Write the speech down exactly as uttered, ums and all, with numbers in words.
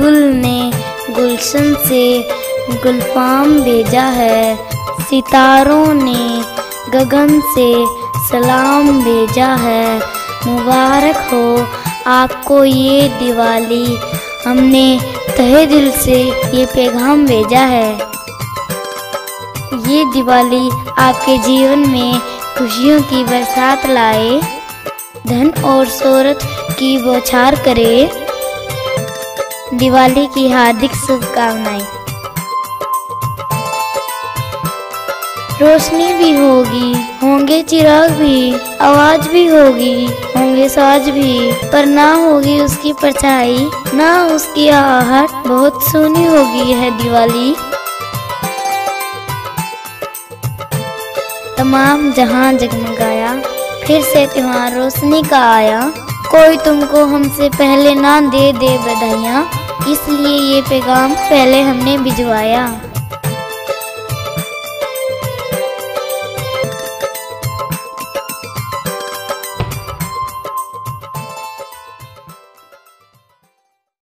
गुल ने गुलशन से गुलफाम भेजा है, सितारों ने गगन से सलाम भेजा है। मुबारक हो आपको ये दिवाली, हमने तहे दिल से ये पैगाम भेजा है। ये दिवाली आपके जीवन में खुशियों की बरसात लाए, धन और शोहरत की बौछार करे। दिवाली की हार्दिक शुभकामनाएं। रोशनी भी होगी, होंगे चिराग भी, आवाज भी होगी, होंगे साज भी, पर ना होगी उसकी परछाई, ना उसकी आहट। बहुत सोनी होगी यह दिवाली। तमाम जहां जगमगाया, फिर से त्योहार रोशनी का आया। कोई तुमको हमसे पहले ना दे दे बधाइयाँ, इसलिए ये पैगाम पहले हमने भिजवाया।